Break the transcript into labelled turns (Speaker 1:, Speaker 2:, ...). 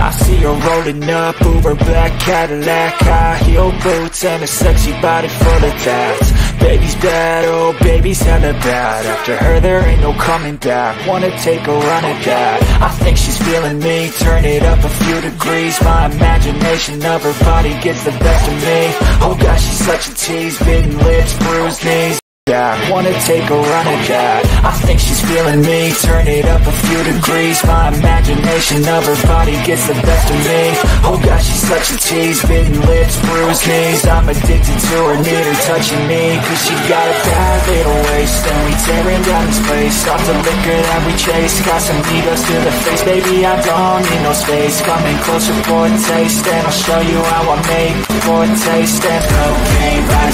Speaker 1: I see her rolling up, Uber black Cadillac, high heel boots and a sexy body full of tats. Baby's bad, oh baby's hella bad. After her there ain't no coming back. Wanna take a run at that. I think she's feeling me, turn it up a few degrees. My imagination of her body gets the best of me. Oh gosh, she's such a tease, bitten lips, bruised knees. Yeah, wanna take a run at that. I think she's feeling me, turn it up a few degrees. My imagination of her body gets the best of me. Oh gosh, she's such a tease, bitten lips, bruised knees. I'm addicted to her, need her touching me, cause she got a bad little waist. And we tearing down this place, off the liquor that we chase. Got some egos to the face, baby I don't need no space. Coming closer for a taste, and I'll show you how I make for a taste. And cocaine,